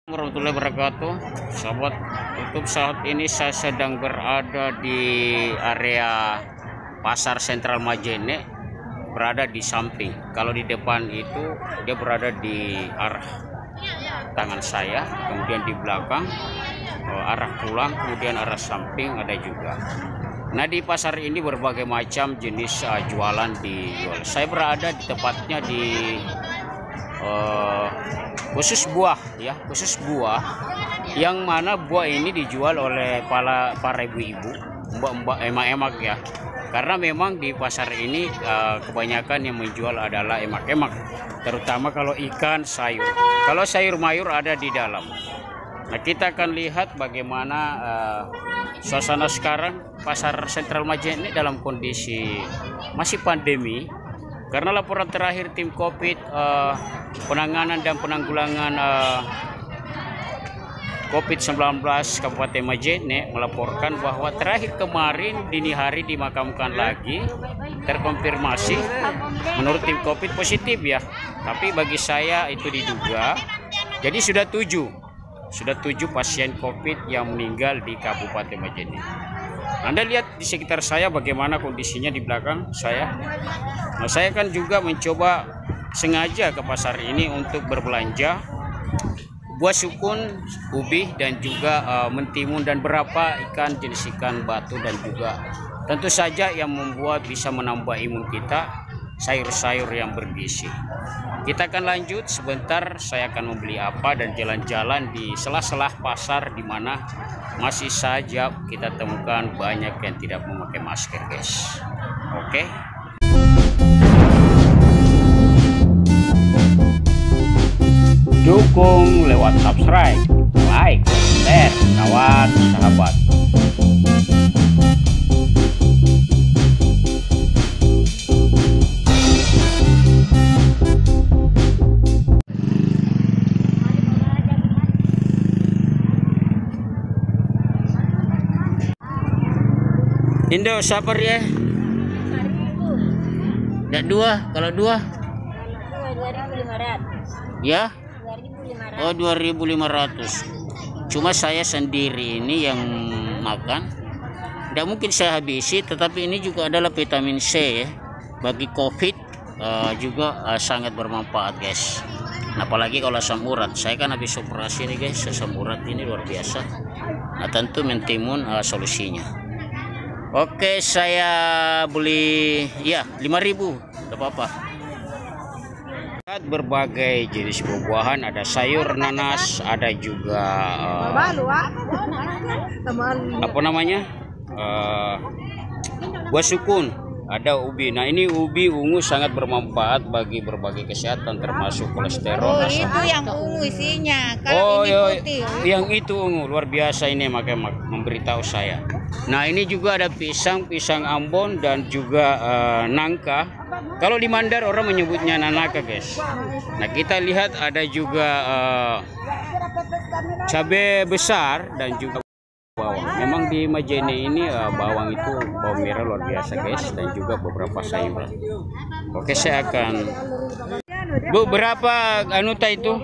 Warahmatullahi wabarakatuh, sahabat YouTube. Saat ini saya sedang berada di area Pasar Sentral Majene, berada di samping. Kalau di depan itu dia berada di arah tangan saya, kemudian di belakang arah pulang, kemudian arah samping ada juga. Nah, di pasar ini berbagai macam jenis jualan dijual. Saya berada di tepatnya di khusus buah ya, khusus buah, yang mana buah ini dijual oleh para ibu-ibu, mbak-mbak, emak-emak ya. Karena memang di pasar ini kebanyakan yang menjual adalah emak-emak, terutama kalau ikan, sayur. Kalau sayur mayur ada di dalam. Nah, kita akan lihat bagaimana suasana sekarang Pasar Sentral Majene dalam kondisi masih pandemi. Karena laporan terakhir tim COVID penanganan dan penanggulangan COVID-19 Kabupaten Majene melaporkan bahwa terakhir kemarin dini hari dimakamkan lagi, terkonfirmasi menurut tim COVID positif ya. Tapi bagi saya itu diduga. Jadi sudah 7 pasien COVID yang meninggal di Kabupaten Majene. Anda lihat di sekitar saya bagaimana kondisinya di belakang saya. Nah, saya kan juga mencoba sengaja ke pasar ini untuk berbelanja buah sukun, ubi, dan juga mentimun, dan beberapa ikan jenis ikan batu, dan juga tentu saja yang membuat bisa menambah imun kita, sayur-sayur yang bergizi. Kita akan lanjut sebentar, saya akan membeli apa dan jalan-jalan di sela-sela pasar di mana masih saja kita temukan banyak yang tidak memakai masker, guys. Oke. Dukung lewat subscribe, like, share, kawan, sahabat. Indo sabar ya. Enggak dua, kalau dua 2.500. ya. 2.500. Oh, 2.500. Cuma saya sendiri ini yang makan. Tidak mungkin saya habisi, tetapi ini juga adalah vitamin C ya. Bagi COVID juga sangat bermanfaat, guys. Nah, apalagi kalau asam urat. Saya kan habis operasi nih, guys. Asam urat ini luar biasa. Nah, tentu mentimun solusinya. Oke, saya beli ya 5.000, tidak apa-apa. Berbagai jenis buah-buahan, ada sayur nanas, ada juga apa namanya, buah sukun, ada ubi. Nah, ini ubi ungu sangat bermanfaat bagi berbagai kesehatan, termasuk kolesterol. Oh, itu yang ungu isinya. Kalau ini putih. Yang itu ungu, luar biasa ini, makanya memberitahu saya. Nah, ini juga ada pisang Ambon, dan juga nangka. Kalau di Mandar orang menyebutnya nanaka, guys. Nah, kita lihat ada juga cabai besar dan juga bawang. Memang di Majene ini bawang itu bawang merah luar biasa, guys, dan juga beberapa sayuran. Oke, saya akan Bu, berapa anuta itu?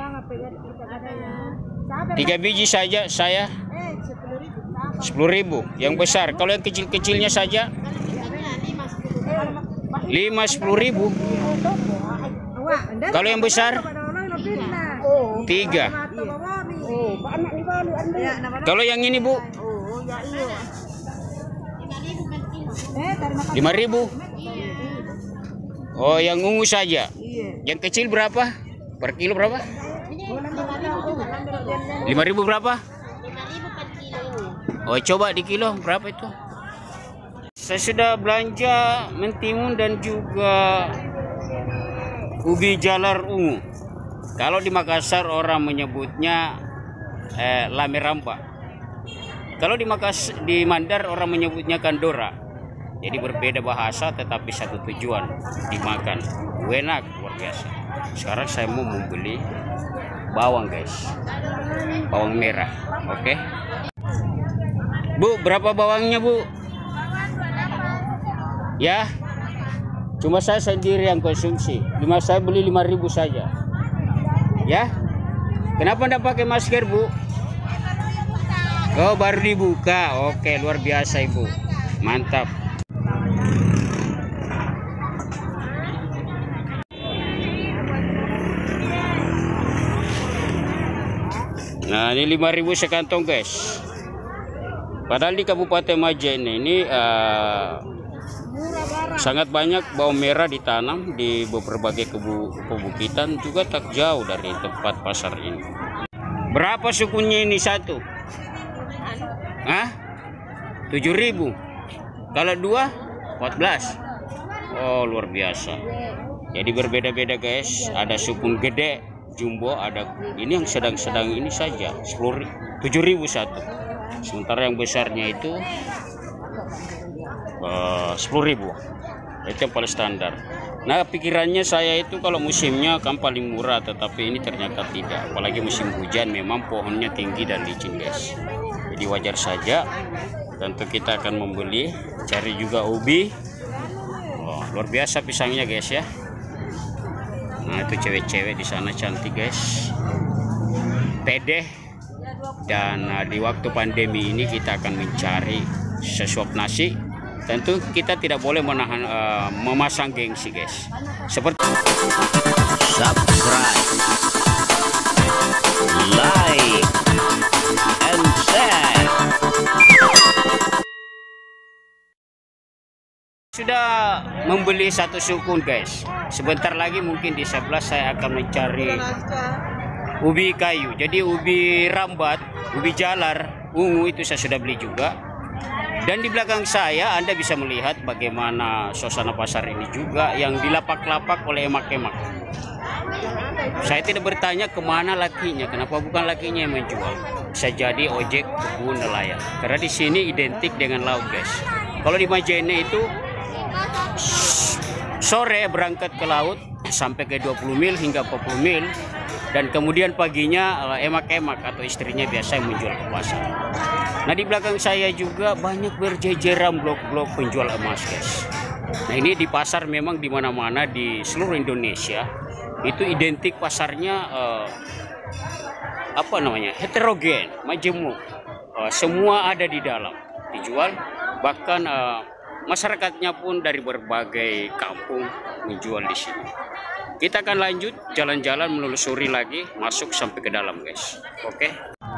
3 biji saja saya 10.000. Yang besar, kalau yang kecil-kecilnya saja 10.000. Kalau yang besar 3. Kalau yang ini, Bu, 5.000. Oh, yang ungu saja. Yang kecil berapa? Per kilo berapa? 5.000 berapa? Oh, coba di kilo berapa itu? Saya sudah belanja mentimun dan juga ubi jalar ungu. Kalau di Makassar orang menyebutnya lameramba. Kalau di Mandar orang menyebutnya kandora. Jadi berbeda bahasa tetapi satu tujuan, dimakan. Enak, luar biasa. Sekarang saya mau membeli bawang, guys. Bawang merah. Oke. Bu, berapa bawangnya, Bu? Ya, cuma saya sendiri yang konsumsi. Saya beli 5.000 saja. Ya, Kenapa enggak pakai masker, Bu? Oh, baru dibuka. Oke, luar biasa, Ibu. Mantap. Nah, ini 5.000 sekantong, guys. Padahal di Kabupaten Majen ini sangat banyak bawang merah ditanam di berbagai kebukitan, juga tak jauh dari tempat pasar ini. Berapa sukunya ini satu? Hah? 7.000. Kalau 2 14. Oh, luar biasa. Jadi berbeda-beda, guys. Ada sukun gede, jumbo, ada ini yang sedang-sedang ini saja 7.000 satu. Sementara yang besarnya itu 10.000. Itu yang paling standar. Nah, pikirannya saya itu kalau musimnya kan paling murah, tetapi ini ternyata tidak. Apalagi musim hujan, memang pohonnya tinggi dan licin, guys. Jadi wajar saja. Tentu kita akan membeli, cari juga ubi. Oh, luar biasa pisangnya, guys ya. Nah, itu cewek-cewek di sana cantik, guys. Pede. Dan di waktu pandemi ini kita akan mencari sesuap nasi. Tentu kita tidak boleh menahan memasang gengsi, guys. Seperti subscribe, like, and share. Sudah membeli satu sukun, guys. Sebentar lagi mungkin di sebelah saya akan mencari ubi kayu. Jadi ubi rambat, ubi jalar, ungu itu saya sudah beli juga. Dan di belakang saya Anda bisa melihat bagaimana suasana pasar ini juga yang dilapak-lapak oleh emak-emak. Saya tidak bertanya kemana lakinya, kenapa bukan lakinya yang menjual. Saya jadi ojek kebun nelayan. Karena di sini identik dengan laut, guys. Kalau di Majene itu sore berangkat ke laut sampai ke 20 mil hingga 40 mil. Dan kemudian paginya emak-emak atau istrinya biasa yang menjual ke pasar. Nah, di belakang saya juga banyak berjejeran blok-blok penjual emas, guys. Nah, ini di pasar memang di mana-mana di seluruh Indonesia itu identik pasarnya heterogen, majemuk. Semua ada di dalam dijual, bahkan masyarakatnya pun dari berbagai kampung menjual di sini. Kita akan lanjut jalan-jalan menelusuri lagi, masuk sampai ke dalam, guys. Oke.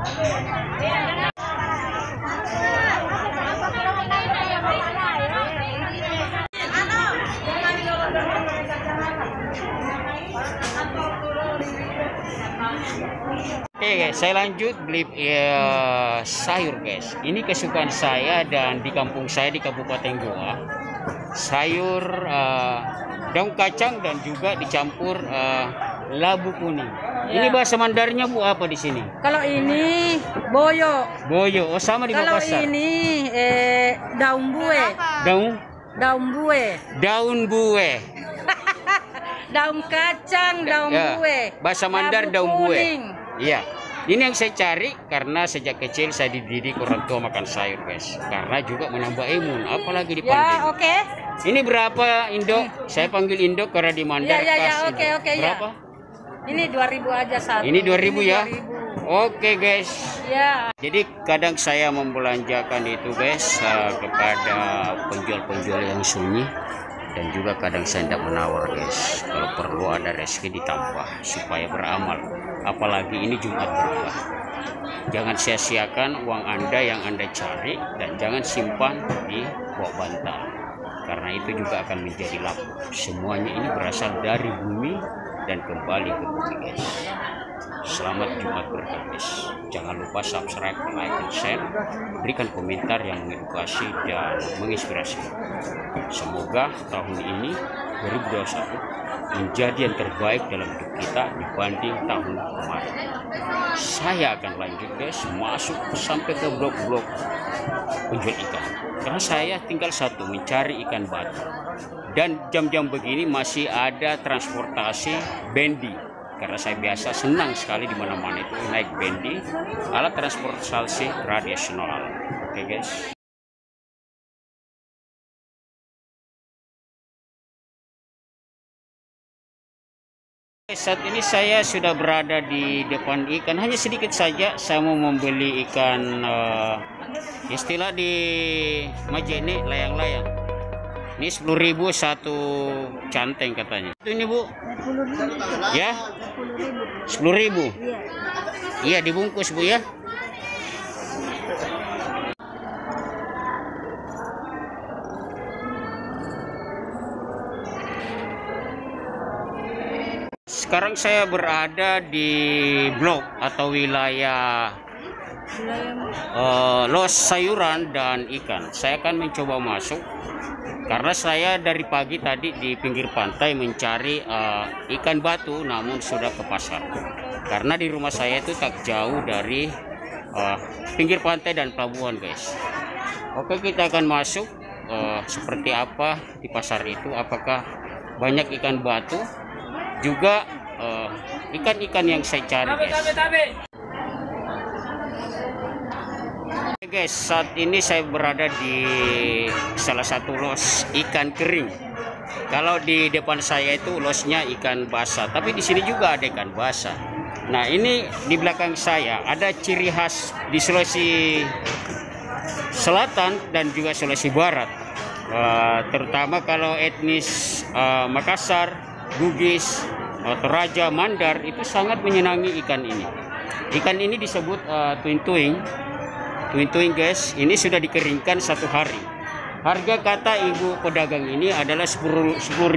Oke, guys, saya lanjut beli sayur, guys. Ini kesukaan saya dan di kampung saya di Kabupaten Goa. Sayur daun kacang dan juga dicampur labu kuning. Ini bahasa Mandarnya, Bu, apa di sini? Kalau ini boyo. Boyo. Oh, sama di Makassar. Kalau ini daun buwe. Daun buwe. Daun buwe. Daun kacang, daun buwe. Bahasa Mandar labu daun buwe. kuning. Iya. Ini yang saya cari karena sejak kecil saya dididik orang tua makan sayur, guys. Karena juga menambah imun, apalagi di pandemi. Ya, oke. Ini berapa, Indo? Saya panggil Indo karena di Mandar. Ya, oke, berapa? Ya. Ini 2.000 aja satu. Ini 2.000 ya? 2.000. Oke, guys. Ya. Jadi kadang saya membelanjakan itu, guys, kepada penjual-penjual yang sunyi. Dan juga kadang saya tidak menawar, guys. Kalau perlu ada rezeki ditambah supaya beramal. Apalagi ini Jumat berkah. Jangan sia-siakan uang Anda yang Anda cari dan jangan simpan di bawah bantal. Karena itu juga akan menjadi laku. Semuanya ini berasal dari bumi dan kembali ke bumi, guys. Selamat Jumat berkah, guys. Jangan lupa subscribe, like, dan share. Berikan komentar yang mengedukasi dan menginspirasi. Semoga tahun ini 2021 menjadi yang terbaik dalam hidup kita dibanding tahun kemarin. Saya akan lanjut, guys, masuk sampai ke blok-blok penjual ikan. Karena saya tinggal satu, mencari ikan batu. Dan jam-jam begini masih ada transportasi bendi. Karena saya biasa senang sekali di mana-mana itu naik bendi, alat transportasi tradisional. Oke, guys. Saat ini saya sudah berada di depan ikan, hanya sedikit saja saya mau membeli ikan istilah di Majene layang-layang. Ini 10.000 satu canteng katanya. Itu ini Bu? 10.000. Ya? 10.000. 10.000. Iya. Iya dibungkus Bu ya. Sekarang saya berada di blok atau wilayah los sayuran dan ikan. Saya akan mencoba masuk karena saya dari pagi tadi di pinggir pantai mencari ikan batu, namun sudah ke pasar. Karena di rumah saya itu tak jauh dari pinggir pantai dan pelabuhan, guys. Oke, kita akan masuk. Seperti apa di pasar itu? Apakah banyak ikan batu? Juga ikan-ikan yang saya cari, guys. Guys, saat ini saya berada di salah satu los ikan kering. Kalau di depan saya itu losnya ikan basah, tapi di sini juga ada ikan basah. Nah, ini di belakang saya ada ciri khas di Sulawesi Selatan dan juga Sulawesi Barat. Terutama kalau etnis Makassar, Bugis, Toraja, Mandar itu sangat menyenangi ikan ini. Ikan ini disebut tuing-tuing. Tuing-tuing, guys, ini sudah dikeringkan 1 hari. Harga kata ibu pedagang ini adalah 10.000.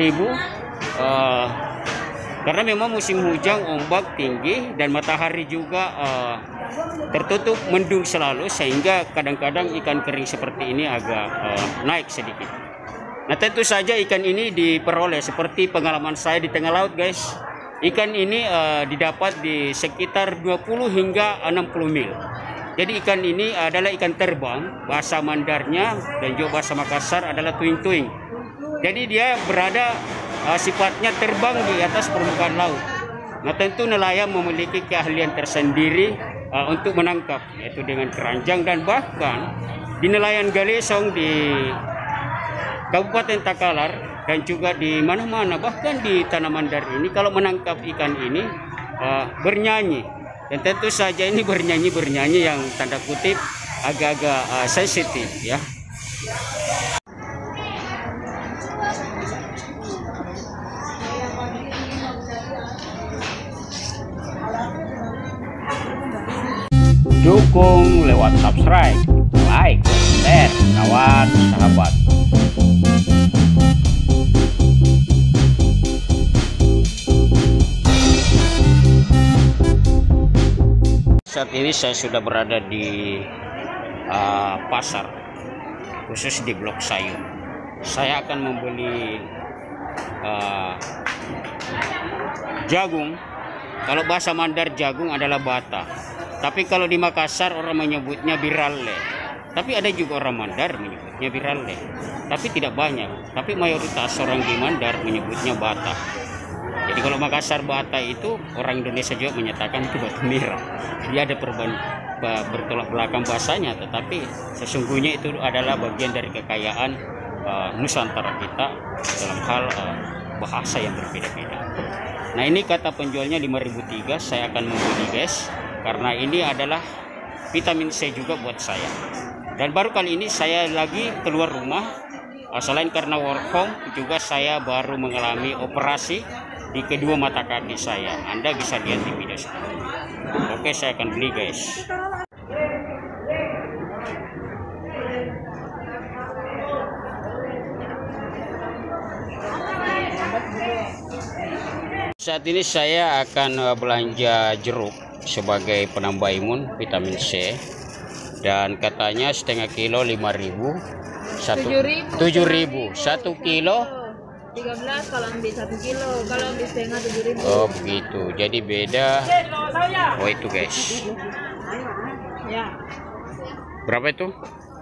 Karena memang musim hujan, ombak tinggi dan matahari juga tertutup mendung selalu, sehingga kadang-kadang ikan kering seperti ini agak naik sedikit. Nah, tentu saja ikan ini diperoleh seperti pengalaman saya di tengah laut, guys. Ikan ini didapat di sekitar 20 hingga 60 mil. Jadi ikan ini adalah ikan terbang, bahasa Mandarnya dan juga bahasa Makassar adalah tuing-tuing. Jadi dia berada sifatnya terbang di atas permukaan laut. Nah, tentu nelayan memiliki keahlian tersendiri untuk menangkap, yaitu dengan keranjang, dan bahkan di nelayan Galesong di Kabupaten Takalar dan juga di mana-mana, bahkan di Tanah Mandar ini, kalau menangkap ikan ini bernyanyi. Dan tentu saja ini bernyanyi yang tanda kutip agak-agak sensitif, ya. Dukung lewat subscribe, like, share, kawan, sahabat. Saat ini saya sudah berada di pasar, khusus di blok sayur. Saya akan membeli jagung. Kalau bahasa Mandar jagung adalah bata. Tapi kalau di Makassar orang menyebutnya biralle. Tapi ada juga orang Mandar menyebutnya biralle. Tapi tidak banyak. Tapi mayoritas orang di Mandar menyebutnya bata. Jadi kalau Makassar bata itu, orang Indonesia juga menyatakan itu batu merah. Dia ada bertolak belakang bahasanya, tetapi sesungguhnya itu adalah bagian dari kekayaan Nusantara kita dalam hal bahasa yang berbeda-beda. Nah, ini kata penjualnya 5.003. Saya akan membeli, guys, karena ini adalah vitamin C juga buat saya. Dan baru kali ini saya lagi keluar rumah, selain karena work home, juga saya baru mengalami operasi di kedua mata kaki saya. Anda bisa lihat di video sekarang. Oke, saya akan beli, guys. Saat ini saya akan belanja jeruk sebagai penambah imun vitamin C, dan katanya setengah kilo 5.000, 7.000 1 kilo 13 kalau ambil 1 kilo, kalau ambil setengah 7.000. Oh begitu, jadi beda. Oh itu, guys. Ya. Berapa itu?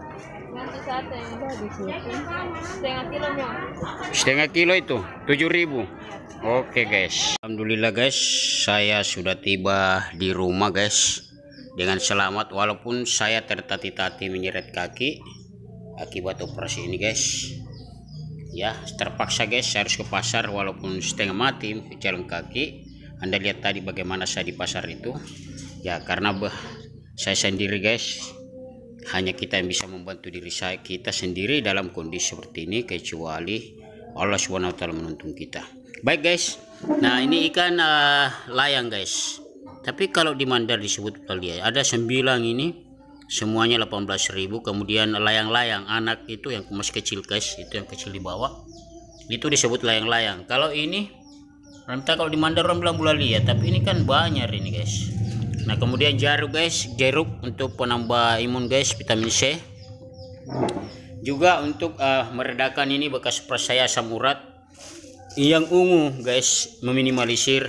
Setengah kilo itu 7.000. Oke, guys. Alhamdulillah, guys, saya sudah tiba di rumah, guys, dengan selamat, walaupun saya tertati-tati menyeret kaki akibat operasi ini, guys. Ya, terpaksa, guys, saya harus ke pasar walaupun setengah mati jalan kaki. Anda lihat tadi bagaimana saya di pasar itu ya, karena saya sendiri guys, hanya kita yang bisa membantu diri kita sendiri dalam kondisi seperti ini, kecuali Allah SWT menuntun kita. Baik guys, nah ini ikan layang guys, tapi kalau di Mandar disebut lihat ada 9 ini, semuanya 18.000. Kemudian layang-layang anak itu yang masih kecil guys, itu yang kecil di bawah itu disebut layang-layang. Kalau ini entah, kalau di Mandar orang bilang bulali ya, tapi ini kan banyak ini guys. Nah kemudian jeruk guys, jeruk untuk penambah imun guys, vitamin C. Juga untuk meredakan ini bekas saya asam urat. Yang ungu guys, meminimalisir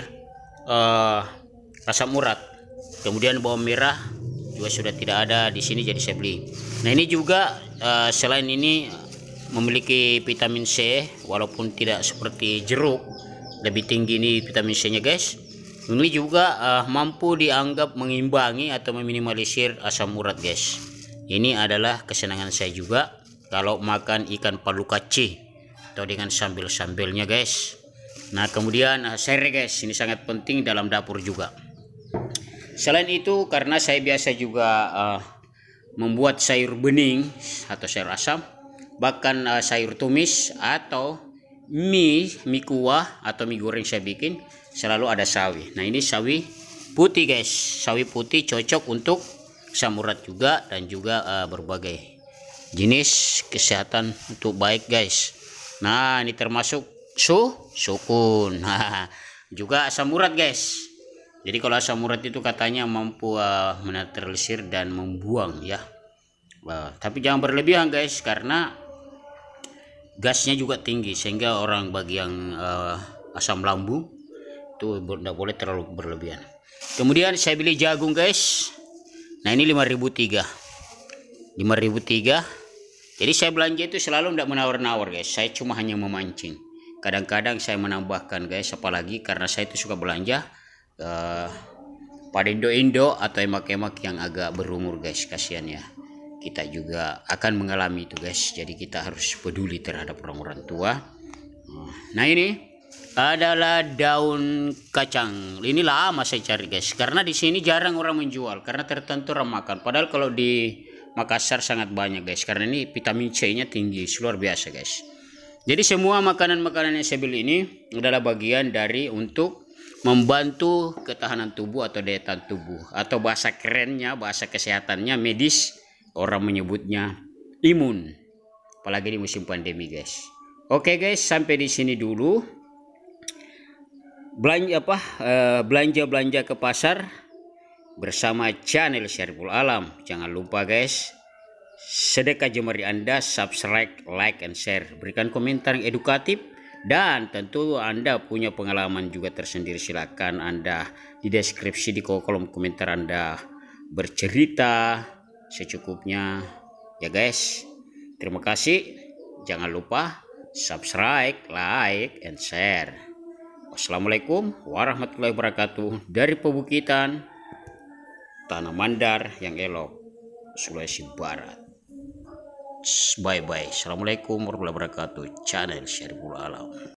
asam urat. Kemudian bawang merah juga sudah tidak ada di sini, jadi saya beli. Nah ini juga selain ini memiliki vitamin C, walaupun tidak seperti jeruk lebih tinggi ini vitamin C nya guys. Ini juga mampu dianggap mengimbangi atau meminimalisir asam urat guys. Ini adalah kesenangan saya juga kalau makan ikan palukaci atau dengan sambal-sambalnya guys. Nah kemudian serai guys, ini sangat penting dalam dapur juga. Selain itu, karena saya biasa juga membuat sayur bening atau sayur asam, bahkan sayur tumis atau mie kuah atau mie goreng saya bikin selalu ada sawi. Nah ini sawi putih guys, sawi putih cocok untuk asam urat juga, dan juga berbagai jenis kesehatan untuk baik guys. Nah ini termasuk sukun, juga asam urat guys. Jadi kalau asam urat itu katanya mampu menetralisir dan membuang ya, tapi jangan berlebihan guys, karena gasnya juga tinggi, sehingga orang bagi yang asam lambung itu tidak boleh terlalu berlebihan. Kemudian saya beli jagung guys. Nah ini 5.003. Jadi saya belanja itu selalu tidak menawar-nawar guys, saya cuma hanya memancing. Kadang-kadang saya menambahkan guys, apalagi karena saya itu suka belanja pada Indo atau emak-emak yang agak berumur guys, kasihan ya. Kita juga akan mengalami itu guys, jadi kita harus peduli terhadap orang-orang tua. Nah ini adalah daun kacang. Ini lama saya cari guys, karena di sini jarang orang menjual, karena tertentu orang makan. Padahal kalau di Makassar sangat banyak guys, karena ini vitamin C nya tinggi, luar biasa guys. Jadi semua makanan-makanan yang saya beli ini adalah bagian dari untuk membantu ketahanan tubuh atau daya tahan tubuh, atau bahasa kerennya, bahasa kesehatannya medis, orang menyebutnya imun, apalagi di musim pandemi guys. Oke guys, sampai di sini dulu belanja ke pasar bersama channel Syariful Alam. Jangan lupa guys, sedekah jemari Anda, subscribe, like, and share, berikan komentar yang edukatif, dan tentu Anda punya pengalaman juga tersendiri, silakan Anda di deskripsi di kolom komentar Anda bercerita secukupnya ya guys. Terima kasih, jangan lupa subscribe, like, and share. Wassalamualaikum warahmatullahi wabarakatuh dari Pebukitan Tanah Mandar yang elok, Sulawesi Barat. Bye bye. Assalamualaikum warahmatullahi wabarakatuh. Channel Syariful Alam.